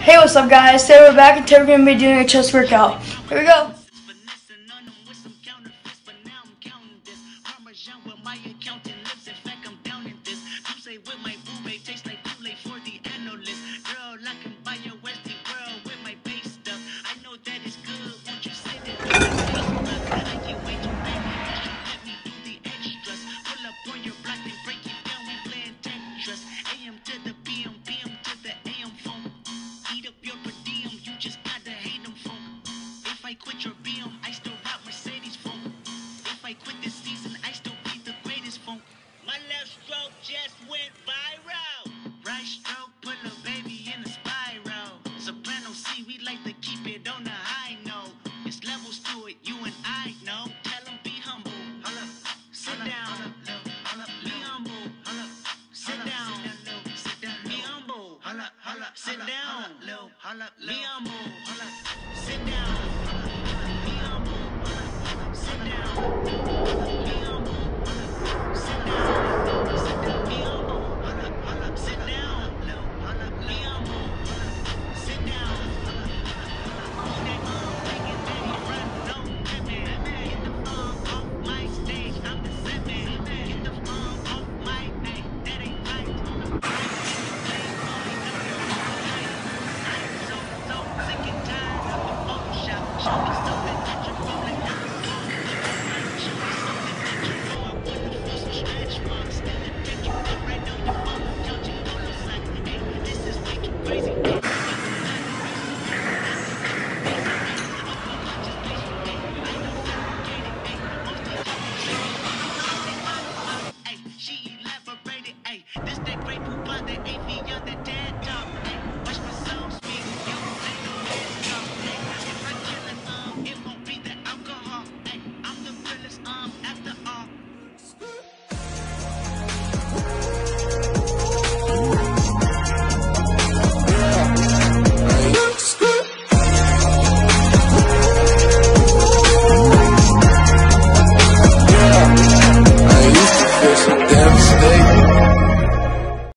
Hey, what's up guys? Today we're back and today we're going to be doing a chest workout. Here we go. Quit your BM, I still rock Mercedes funk. If I quit this season, I still be the greatest funk. My left stroke just went viral. Right stroke put a baby in a spiral. Soprano C, we like to keep it on the high note. It's levels to it, you and I know. Tell them be humble. Sit down. Be humble. Sit down. Be humble. Sit down. Be humble. Sit down. Sit down. Be humble. Sit down.